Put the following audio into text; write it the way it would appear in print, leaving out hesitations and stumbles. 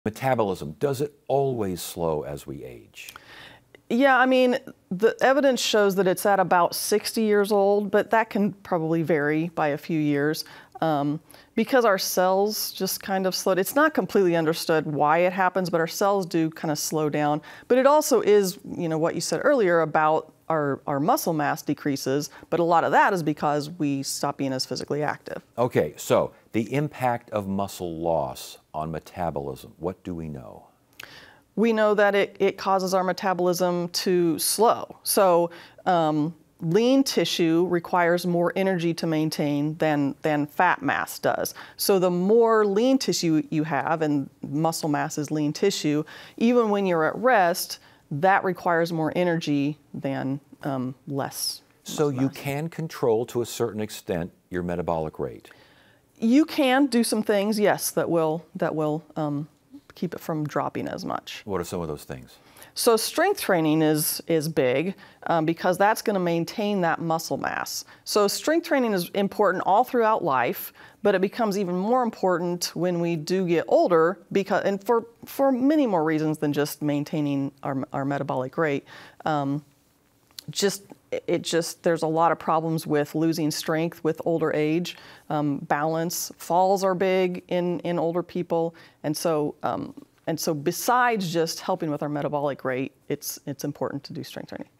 Metabolism, does it always slow as we age? Yeah, I mean, the evidence shows that it's at about 60 years old, but that can probably vary by a few years because our cells just kind of slow. It's not completely understood why it happens, but our cells do kind of slow down. But it also is, what you said earlier about our muscle mass decreases, but a lot of that is because we stop being as physically active. Okay, so the impact of muscle loss on metabolism, what do we know? We know that it causes our metabolism to slow. So lean tissue requires more energy to maintain than fat mass does. So the more lean tissue you have, and muscle mass is lean tissue, even when you're at rest, that requires more energy than less. So you can control to a certain extent your metabolic rate? You can do some things, yes, that will keep it from dropping as much. What are some of those things? So strength training is big because that's going to maintain that muscle mass. So strength training is important all throughout life, but it becomes even more important when we do get older and for many more reasons than just maintaining our metabolic rate. There's a lot of problems with losing strength with older age. Balance, falls are big in older people, and so besides just helping with our metabolic rate, it's important to do strength training.